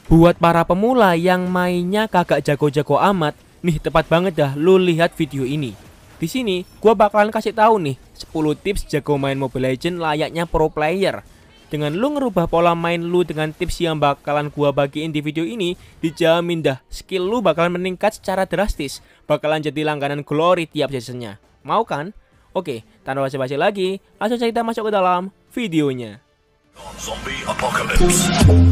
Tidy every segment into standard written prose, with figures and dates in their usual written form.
Buat para pemula yang mainnya kagak jago-jago amat, nih tepat banget dah lu lihat video ini. Di sini gua bakalan kasih tahu nih 10 tips jago main Mobile Legends layaknya pro player. Dengan lu ngerubah pola main lu dengan tips yang bakalan gua bagiin di video ini, dijamin dah skill lu bakalan meningkat secara drastis, bakalan jadi langganan glory tiap seasonnya. Mau kan? Oke, tanpa basa-basi lagi, langsung kita masuk ke dalam videonya. Zombie Apocalypse.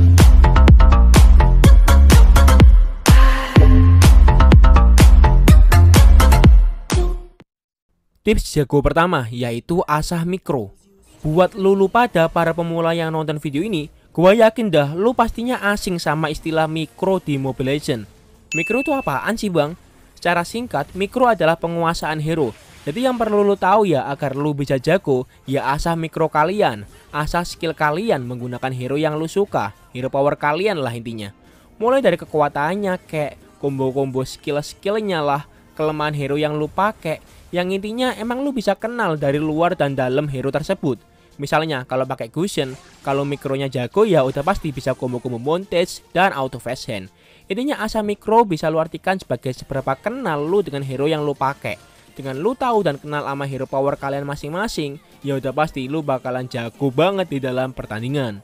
Tips jago pertama yaitu asah mikro. Buat lu pada para pemula yang nonton video ini, gua yakin dah lu pastinya asing sama istilah mikro di Mobile Legends. Mikro itu apaan sih bang? Secara singkat, mikro adalah penguasaan hero. Jadi yang perlu lu tahu ya agar lu bisa jago, ya asah mikro kalian, asah skill kalian menggunakan hero yang lu suka, hero power kalian lah intinya. Mulai dari kekuatannya kayak combo-combo skill-skillnya lah, kelemahan hero yang lu pakai. Yang intinya emang lu bisa kenal dari luar dan dalam hero tersebut. Misalnya kalau pakai Gusion, kalau mikronya jago ya udah pasti bisa combo-combo montage dan auto fast hand. Intinya asah mikro bisa lu artikan sebagai seberapa kenal lu dengan hero yang lu pakai. Dengan lu tahu dan kenal sama hero power kalian masing-masing, ya udah pasti lu bakalan jago banget di dalam pertandingan.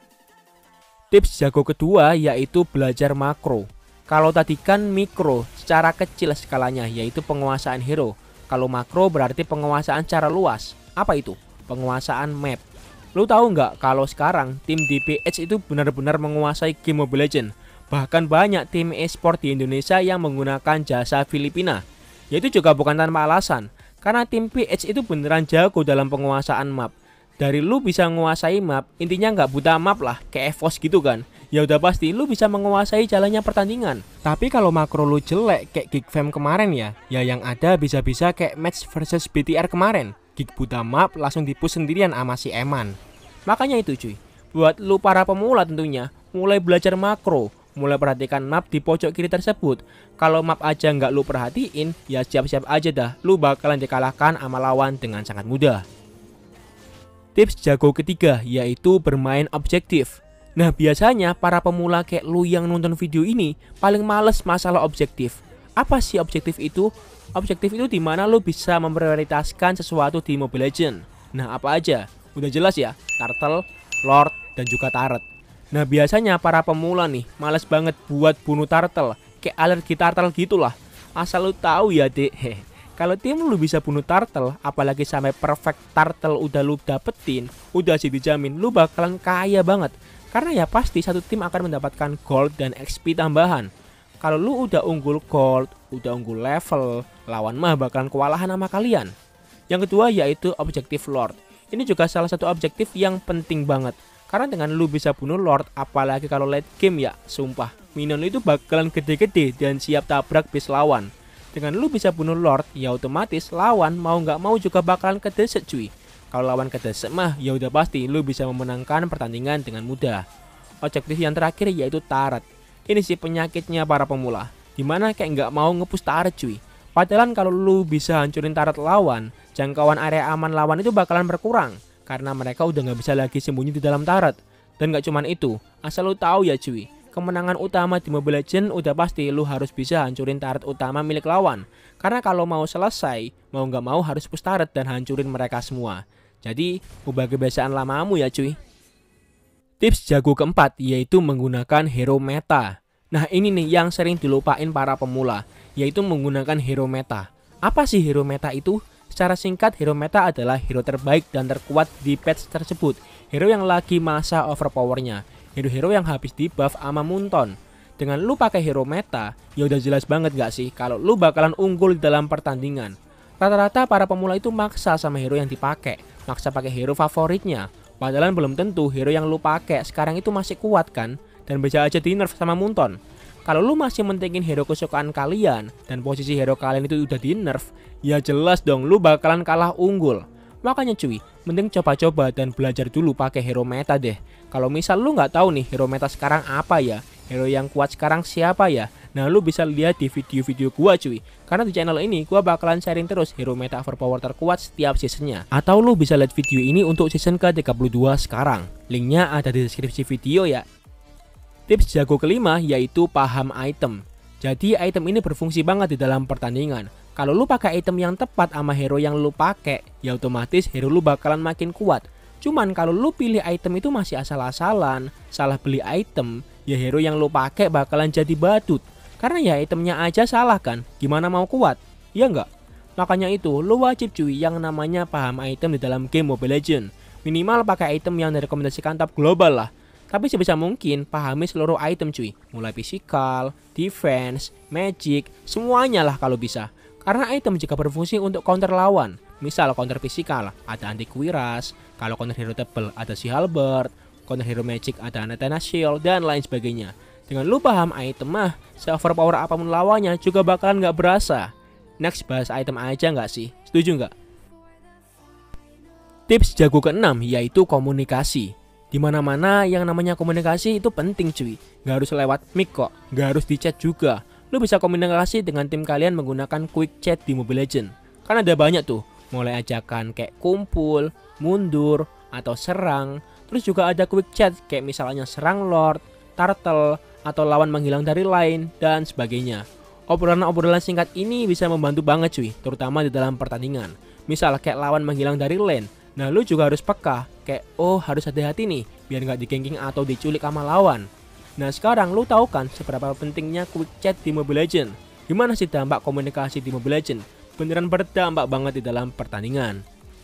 Tips jago kedua yaitu belajar makro. Kalau tadi kan mikro secara kecil skalanya yaitu penguasaan hero. Kalau makro berarti penguasaan secara luas. Apa itu? Penguasaan map. Lu tahu nggak kalau sekarang tim DPH itu benar-benar menguasai game Mobile Legends. Bahkan banyak tim e-sport di Indonesia yang menggunakan jasa Filipina. Yaitu juga bukan tanpa alasan. Karena tim PH itu beneran jago dalam penguasaan map. Dari lu bisa menguasai map, intinya nggak buta map lah, kayak EVOS gitu kan. Ya udah pasti lu bisa menguasai jalannya pertandingan. Tapi kalau makro lu jelek kayak Geek Fam kemarin ya yang ada bisa-bisa kayak match versus BTR kemarin. Geek buta map langsung dipush sendirian sama si Eman. Makanya itu cuy, buat lu para pemula tentunya, mulai belajar makro, mulai perhatikan map di pojok kiri tersebut. Kalau map aja nggak lu perhatiin, ya siap-siap aja dah, lu bakalan dikalahkan sama lawan dengan sangat mudah. Tips jago ketiga yaitu bermain objektif. Nah biasanya para pemula kayak lu yang nonton video ini paling males masalah objektif. Apa sih objektif itu? Objektif itu dimana lu bisa memprioritaskan sesuatu di Mobile Legends. Nah apa aja? Udah jelas ya, Turtle, Lord, dan juga Turret. Nah biasanya para pemula nih males banget buat bunuh Turtle, kayak alergi Turtle gitulah. Asal lu tahu ya dek, kalau tim lu bisa bunuh Turtle, apalagi sampai perfect Turtle udah lu dapetin, udah sih dijamin lu bakalan kaya banget. Karena ya pasti satu tim akan mendapatkan gold dan XP tambahan. Kalau lu udah unggul gold, udah unggul level, lawan mah bakalan kewalahan sama kalian. Yang kedua yaitu objektif Lord. Ini juga salah satu objektif yang penting banget. Karena dengan lu bisa bunuh Lord, apalagi kalau late game ya, sumpah, minion itu bakalan gede-gede dan siap tabrak base lawan. Dengan lu bisa bunuh Lord, ya otomatis lawan mau nggak mau juga bakalan kedeset cuy. Kalau lawan kedeset mah, ya udah pasti lu bisa memenangkan pertandingan dengan mudah. Objektif yang terakhir yaitu Turret. Ini sih penyakitnya para pemula, dimana kayak nggak mau ngepush Turret cuy. Padahal kalau lu bisa hancurin Turret lawan, jangkauan area aman lawan itu bakalan berkurang. Karena mereka udah nggak bisa lagi sembunyi di dalam Turret. Dan nggak cuman itu, asal lu tahu ya cuy, kemenangan utama di Mobile Legends udah pasti lu harus bisa hancurin turret utama milik lawan. Karena kalau mau selesai, mau nggak mau harus push turret dan hancurin mereka semua. Jadi, ubah kebiasaan lamamu ya cuy. Tips jago keempat yaitu menggunakan hero meta. Nah ini nih yang sering dilupain para pemula, yaitu menggunakan hero meta. Apa sih hero meta itu? Secara singkat, hero meta adalah hero terbaik dan terkuat di patch tersebut. Hero yang lagi masa overpowernya. Hero-hero yang habis di buff sama Munton. Dengan lu pakai hero meta, ya udah jelas banget gak sih kalau lu bakalan unggul dalam pertandingan. Rata-rata para pemula itu maksa sama hero yang dipakai, maksa pakai hero favoritnya. Padahal belum tentu hero yang lu pakai sekarang itu masih kuat kan, dan bisa aja di nerf sama Munton. Kalau lu masih mentingin hero kesukaan kalian dan posisi hero kalian itu udah di nerf, ya jelas dong lu bakalan kalah unggul. Makanya cuy, mending coba-coba dan belajar dulu pakai hero meta deh. Kalau misal lu nggak tahu nih hero meta sekarang apa ya, hero yang kuat sekarang siapa ya, nah lu bisa lihat di video-video gua cuy. Karena di channel ini gua bakalan sharing terus hero meta overpower terkuat setiap seasonnya. Atau lu bisa lihat video ini untuk season ke-32 sekarang. Linknya ada di deskripsi video ya. Tips jago kelima yaitu paham item. Jadi item ini berfungsi banget di dalam pertandingan. Kalau lu pakai item yang tepat sama hero yang lu pakai, ya otomatis hero lu bakalan makin kuat. Cuman kalau lu pilih item itu masih asal-asalan, salah beli item, ya hero yang lu pakai bakalan jadi badut. Karena ya itemnya aja salah kan, gimana mau kuat? Ya enggak? Makanya itu, lu wajib cuy yang namanya paham item di dalam game Mobile Legends. Minimal pakai item yang direkomendasikan top global lah. Tapi sebisa mungkin pahami seluruh item cuy. Mulai physical, defense, magic, semuanya lah kalau bisa. Karena item juga berfungsi untuk counter lawan. Misal counter physical, ada anti-kuiras. Kalau counter hero tebel, ada si Halberd. Counter hero magic, ada Anathena Shield, dan lain sebagainya. Dengan lu paham item mah, se-overpower apapun lawannya juga bakalan gak berasa. Next bahas item aja gak sih? Setuju gak? Tips jago ke-6 yaitu komunikasi. Dimana-mana yang namanya komunikasi itu penting cuy. Gak harus lewat mic kok, gak harus di chat juga. Lu bisa komunikasi dengan tim kalian menggunakan quick chat di Mobile Legends. Kan ada banyak tuh, mulai ajakan kayak kumpul, mundur, atau serang. Terus juga ada quick chat kayak misalnya serang Lord, Turtle, atau lawan menghilang dari line, dan sebagainya. Obrolan-obrolan singkat ini bisa membantu banget cuy, terutama di dalam pertandingan. Misal kayak lawan menghilang dari lane, nah lu juga harus peka, kayak oh harus hati-hati nih, biar nggak diganking atau diculik sama lawan. Nah sekarang lu tahu kan seberapa pentingnya quick chat di Mobile Legends? Gimana sih dampak komunikasi di Mobile Legends? Beneran berdampak banget di dalam pertandingan.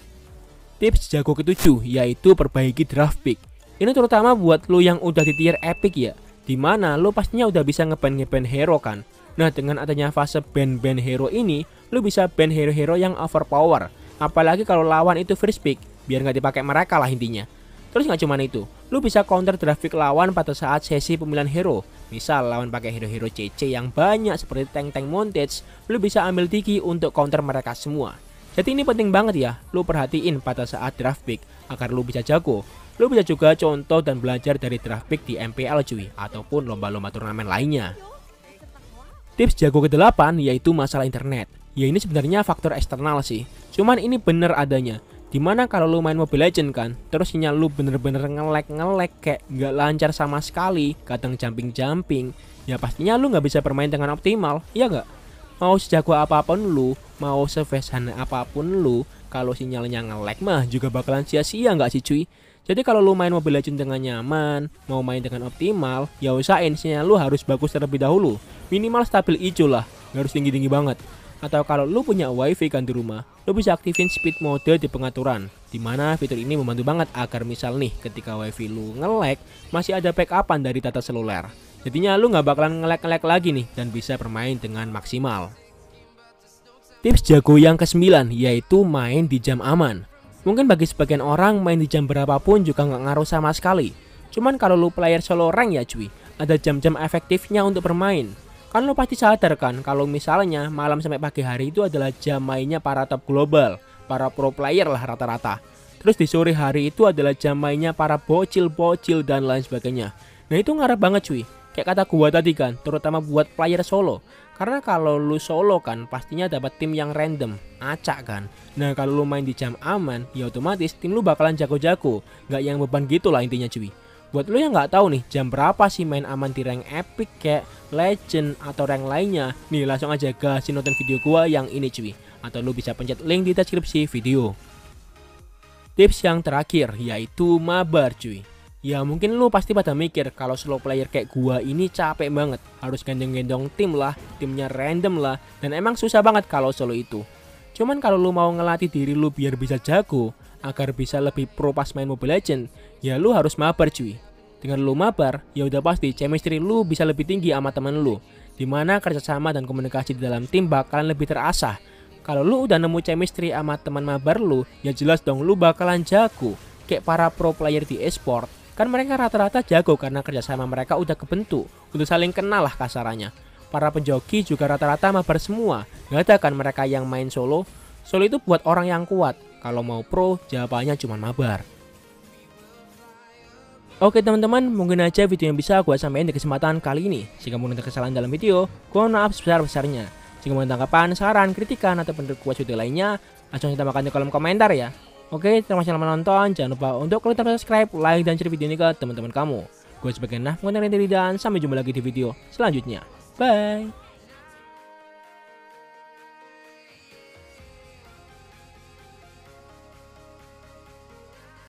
Tips jago ke-7 yaitu perbaiki draft pick. Ini terutama buat lu yang udah di tier epic ya, dimana lu pastinya udah bisa nge-ban hero kan. Nah dengan adanya fase ban hero ini, lu bisa ban hero-hero yang overpower. Apalagi kalau lawan itu first pick, biar nggak dipakai mereka lah intinya. Terus nggak cuma itu, lu bisa counter draft pick lawan pada saat sesi pemilihan hero. Misal lawan pakai hero-hero CC yang banyak seperti tank-tank montage, lu bisa ambil Tiki untuk counter mereka semua. Jadi ini penting banget ya, lu perhatiin pada saat draft pick agar lu bisa jago. Lu bisa juga contoh dan belajar dari draft pick di MPL cuy, ataupun lomba-lomba turnamen lainnya. Tips jago ke-8 yaitu masalah internet. Ya ini sebenarnya faktor eksternal sih, cuman ini bener adanya. Dimana kalau lu main Mobile Legends kan, terus sinyal lu bener-bener nge-lag kayak nggak lancar sama sekali, kadang jumping, ya pastinya lu nggak bisa bermain dengan optimal, iya nggak? Mau sejago apapun lu, mau se-fast apapun lu, kalau sinyalnya nge-lag mah juga bakalan sia-sia nggak sih cuy? Jadi kalau lu main Mobile Legends dengan nyaman, mau main dengan optimal, ya usahain sinyal lu harus bagus terlebih dahulu. Minimal stabil hijau lah, nggak harus tinggi-tinggi banget. Atau kalau lu punya wifi kan di rumah, lu bisa aktifin speed mode di pengaturan. Dimana fitur ini membantu banget agar misal nih ketika wifi lu nge-lag, masih ada backupan dari data seluler. Jadinya lu nggak bakalan nge-lag lagi nih dan bisa bermain dengan maksimal. Tips jago yang ke-9 yaitu main di jam aman. Mungkin bagi sebagian orang main di jam berapapun juga nggak ngaruh sama sekali. Cuman kalau lu player solo rank ya cuy, ada jam-jam efektifnya untuk bermain. Kan lu pasti sadar kan kalau misalnya malam sampai pagi hari itu adalah jam mainnya para top global, para pro player lah rata-rata. Terus di sore hari itu adalah jam mainnya para bocil-bocil dan lain sebagainya. Nah itu ngarep banget cuy, kayak kata gua tadi kan, terutama buat player solo. Karena kalau lu solo kan pastinya dapat tim yang random, acak kan. Nah kalau lu main di jam aman, ya otomatis tim lu bakalan jago-jago, nggak yang beban gitu lah intinya cuy. Buat lu yang nggak tahu nih jam berapa sih main aman di rank epic kayak legend atau rank lainnya, nih langsung aja gasin nonton video gua yang ini cuy. Atau lu bisa pencet link di deskripsi video. Tips yang terakhir yaitu mabar cuy. Ya mungkin lu pasti pada mikir kalau slow player kayak gua ini capek banget, harus gendong-gendong tim lah, timnya random lah, dan emang susah banget kalau solo itu. Cuman kalau lu mau ngelatih diri lu biar bisa jago, agar bisa lebih pro pas main Mobile Legends, ya lu harus mabar cuy. Dengan lu mabar, ya udah pasti chemistry lu bisa lebih tinggi sama temen lu. Dimana kerjasama dan komunikasi di dalam tim bakalan lebih terasah. Kalau lu udah nemu chemistry sama teman mabar lu, ya jelas dong lu bakalan jago. Kayak para pro player di e-sport, kan mereka rata-rata jago karena kerjasama mereka udah kebentuk, udah saling kenal lah kasarannya. Para penjoki juga rata-rata mabar semua, gak ada kan mereka yang main solo. Solo itu buat orang yang kuat. Kalau mau pro, jawabannya cuma mabar. Oke teman-teman, mungkin aja video yang bisa gue sampaikan di kesempatan kali ini. Jika mungkin ada kesalahan dalam video, gue mohon maaf sebesar-besarnya. Jika mau tanggapan, saran, kritikan, atau request video lainnya, langsung ditambahkan di kolom komentar ya. Oke, terima kasih telah menonton. Jangan lupa untuk klik tombol subscribe, like, dan share video ini ke teman-teman kamu. Gue sebagai Naf, konten dan sampai jumpa lagi di video selanjutnya. Bye.